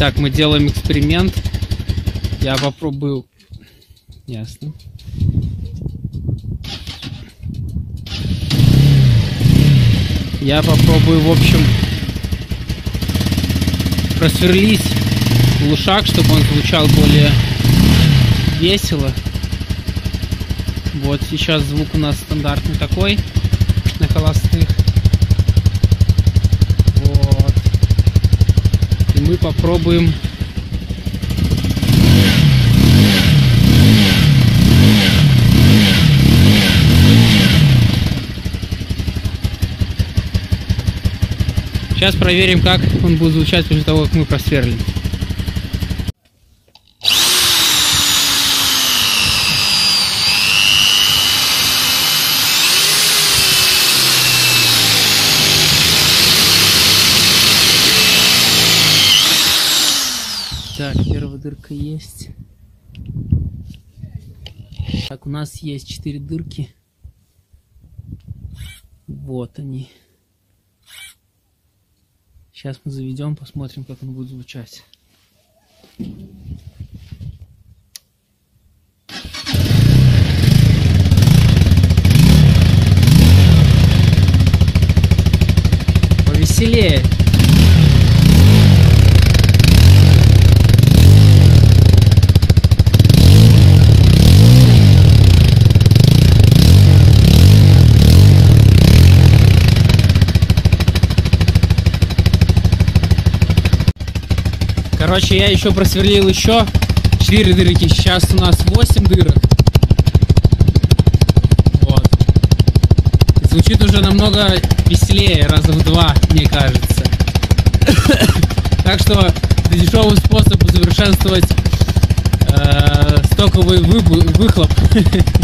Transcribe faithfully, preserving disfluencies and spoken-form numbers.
Итак, мы делаем эксперимент. Я попробую... Ясно. Я попробую, в общем, просверлить глушак, чтобы он звучал более весело. Вот сейчас звук у нас стандартный такой, на холостых. Вот. И мы попробуем... Сейчас проверим, как он будет звучать после того, как мы просверлим. Так, первая дырка есть. Так, у нас есть четыре дырки. Вот они. Сейчас мы заведем, посмотрим, как он будет звучать. Повеселее. Короче, я еще просверлил еще четыре дырки. Сейчас у нас восемь дырок. Вот. Звучит уже намного веселее, раза в два, мне кажется. Так что это дешевый способ усовершенствовать э, стоковый выхлоп.